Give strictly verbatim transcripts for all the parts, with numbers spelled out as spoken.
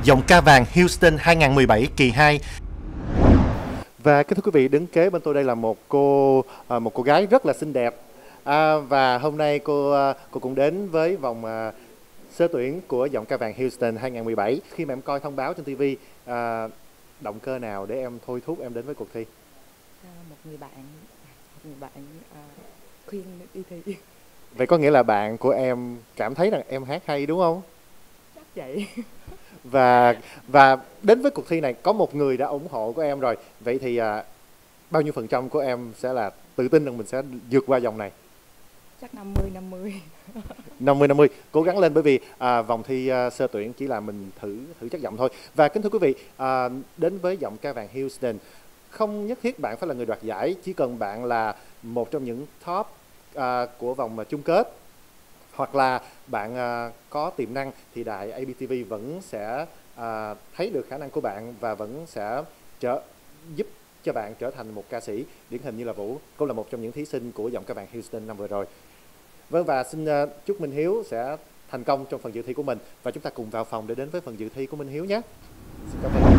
Giọng ca vàng Houston hai không một bảy kỳ hai. Và kính thưa quý vị, đứng kế bên tôi đây là một cô à, một cô gái rất là xinh đẹp. À, và hôm nay cô cô cũng đến với vòng à, sơ tuyển của giọng ca vàng Houston hai không một bảy. Khi mà em coi thông báo trên ti vi, à, động cơ nào để em thôi thúc em đến với cuộc thi? À, một người bạn, một người bạn à, khuyên đi thi. Vậy có nghĩa là bạn của em cảm thấy rằng em hát hay đúng không? Chắc vậy. Và và đến với cuộc thi này có một người đã ủng hộ của em rồi. Vậy thì à, bao nhiêu phần trăm của em sẽ là tự tin rằng mình sẽ vượt qua vòng này? Chắc năm mươi năm mươi. năm mươi năm mươi, cố gắng lên, bởi vì à, vòng thi à, sơ tuyển chỉ là mình thử thử chất giọng thôi. Và kính thưa quý vị, à, đến với giọng ca vàng Houston, không nhất thiết bạn phải là người đoạt giải, chỉ cần bạn là một trong những top à, của vòng chung kết, hoặc là bạn à, có tiềm năng, thì đài a bê tê vê vẫn sẽ à, thấy được khả năng của bạn và vẫn sẽ trở, giúp cho bạn trở thành một ca sĩ điển hình như là Vũ. Cô là một trong những thí sinh của giọng ca vàng Houston năm vừa rồi. Vâng, và xin uh, chúc Minh Hiếu sẽ thành công trong phần dự thi của mình, và chúng ta cùng vào phòng để đến với phần dự thi của Minh Hiếu nhé. Xin cảm ơn.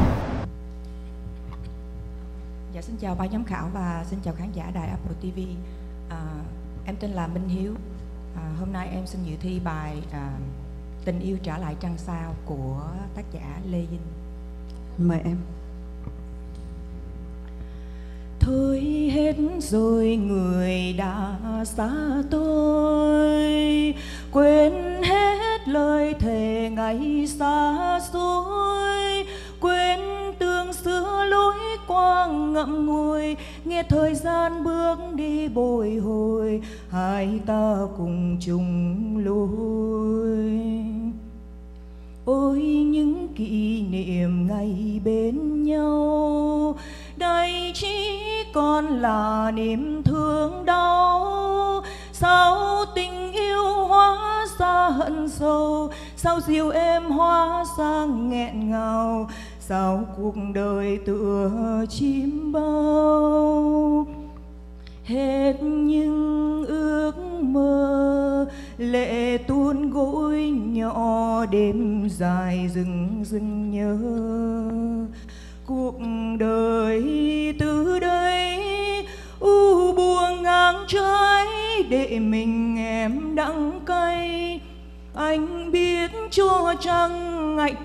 Dạ, xin chào ban giám khảo và xin chào khán giả đài Apple ti vi. À, em tên là Minh Hiếu. À, hôm nay em xin dự thi bài à, Tình yêu trả lại trăng sao của tác giả Lê Dinh. Mời em. Thôi hết rồi người đã xa tôi, quên hết lời thề ngày xa xôi, quên tương xưa lối qua ngậm ngùi, nghe thời gian bước đi bồi hồi, hai ta cùng chung lối. Ôi những kỷ niệm ngày bên nhau, đây chỉ còn là niềm thương đau. Sao tình yêu hóa ra hận sâu, sao dịu êm hóa ra nghẹn ngào, sao cuộc đời tựa chim bao. Hết những ước mơ, lệ tuôn gối nhỏ, đêm dài rừng rừng nhớ. Cuộc đời từ đây u buông ngang trái, để mình em đắng cay. Anh biết chua chăng ngạnh.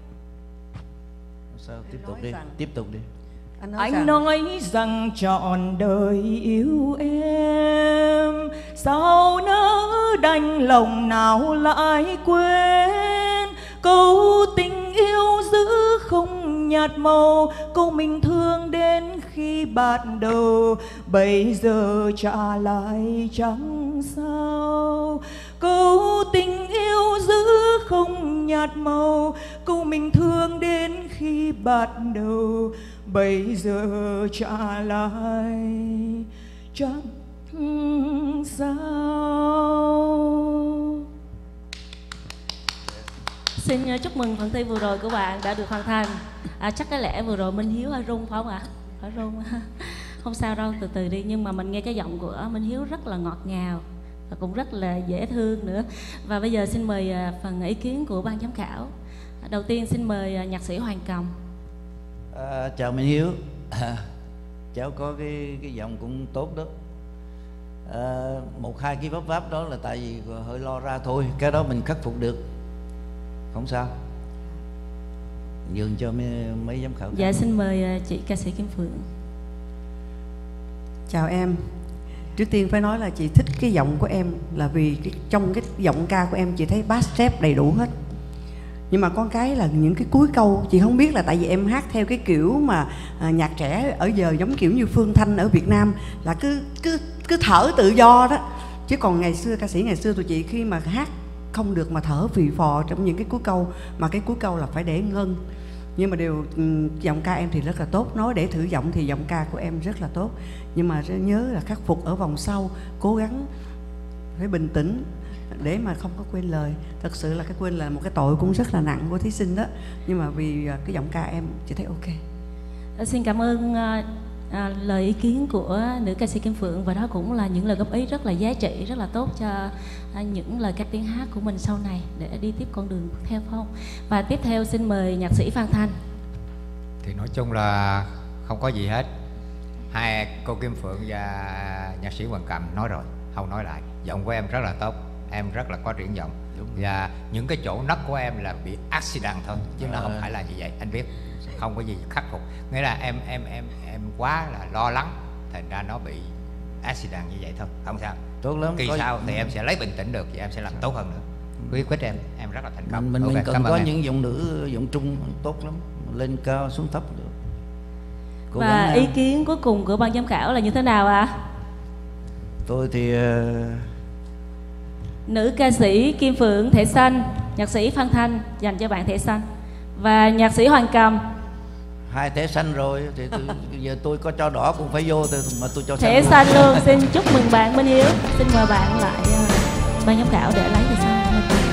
Sao tiếp tục đi, rằng... tiếp tục đi. Anh nói, anh rằng... nói rằng trọn đời yêu em, sao nỡ đành lòng nào lại quên. Câu tình yêu giữ không nhạt màu, câu mình thương đến khi ban đầu, bây giờ trả lại chẳng sao. Câu tình yêu giữ không nhạt màu, câu mình thương đến khi ban đầu, bây giờ trả lại chẳng sao. Xin chúc mừng phần thi vừa rồi của bạn đã được hoàn thành. À, chắc có lẽ vừa rồi Minh Hiếu hơi run phải không ạ? Phải run. Không sao đâu, từ từ đi. Nhưng mà mình nghe cái giọng của Minh Hiếu rất là ngọt ngào và cũng rất là dễ thương nữa. Và bây giờ xin mời phần ý kiến của ban giám khảo. Đầu tiên xin mời nhạc sĩ Hoàng Cầm. À, chào Minh Hiếu. À, cháu có cái cái giọng cũng tốt đó. À, một hai cái vấp váp đó là tại vì hơi lo ra thôi, cái đó mình khắc phục được, không sao. Nhường cho mấy, mấy giám khảo. Dạ, xin mời chị ca sĩ Kim Phượng. Chào em. Trước tiên phải nói là chị thích cái giọng của em là vì cái, trong cái giọng ca của em chị thấy bass rap đầy đủ hết. Nhưng mà con cái là những cái cuối câu chị không biết là tại vì em hát theo cái kiểu mà à, nhạc trẻ ở giờ giống kiểu như Phương Thanh ở Việt Nam, là cứ cứ cứ thở tự do đó. Chứ còn ngày xưa ca sĩ ngày xưa tụi chị khi mà hát không được mà thở phì phò trong những cái cuối câu, mà cái cuối câu là phải để ngân. Nhưng mà điều giọng ca em thì rất là tốt. Nói để thử giọng thì giọng ca của em rất là tốt. Nhưng mà nhớ là khắc phục ở vòng sau, cố gắng phải bình tĩnh để mà không có quên lời. Thật sự là cái quên là một cái tội cũng rất là nặng của thí sinh đó. Nhưng mà vì cái giọng ca em chị thấy ok. Xin cảm ơn à, lời ý kiến của nữ ca sĩ Kim Phượng, và đó cũng là những lời góp ý rất là giá trị, rất là tốt cho à, những lời các tiếng hát của mình sau này để đi tiếp con đường theo phong. Và tiếp theo xin mời nhạc sĩ Phan Thanh. Thì nói chung là không có gì hết. Hai cô Kim Phượng và nhạc sĩ Hoàng Cầm nói rồi, không nói lại. Giọng của em rất là tốt, em rất là có triển vọng. Và những cái chỗ nấc của em là bị accident thôi, chứ nó không phải là như vậy, anh biết. Không có gì khắc phục. Nghĩa là em em em em quá là lo lắng, thành ra nó bị accident như vậy thôi, không sao. Tốt lắm. Kỳ có... sau thì em sẽ lấy bình tĩnh được và em sẽ làm tốt hơn nữa. Quý quyết em, em rất là thành công. Mình, mình, mình cần có em. những giọng nữ, giọng trung tốt lắm, lên cao xuống thấp được. Cố Và gắng, ý kiến cuối cùng của ban giám khảo là như thế nào ạ? À? Tôi thì uh... nữ ca sĩ Kim Phượng thẻ xanh, nhạc sĩ Phan Thanh dành cho bạn thẻ xanh, và nhạc sĩ Hoàng Cầm hai thẻ xanh rồi thì tôi, giờ tôi có cho đỏ cũng phải vô mà tôi cho thẻ xanh luôn. luôn. Xin chúc mừng bạn Minh Hiếu. Xin mời bạn lại uh, ban giám khảo để lấy thẻ xanh.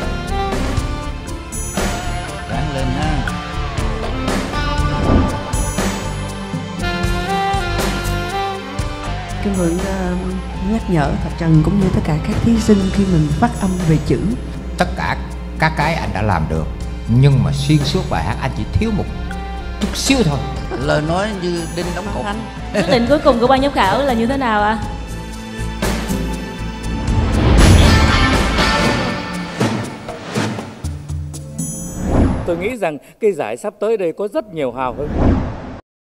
Ráng lên ha. Kim Phượng uh, nhắc nhở Thạch Trần cũng như tất cả các thí sinh khi mình phát âm về chữ. Tất cả các cái anh đã làm được, nhưng mà xuyên suốt bài hát anh chỉ thiếu một chút xíu thôi. Lời nói như đinh đóng cột. Quyết định cuối cùng của ban giám khảo là như thế nào ạ? À? Tôi nghĩ rằng cái giải sắp tới đây có rất nhiều hào hứng.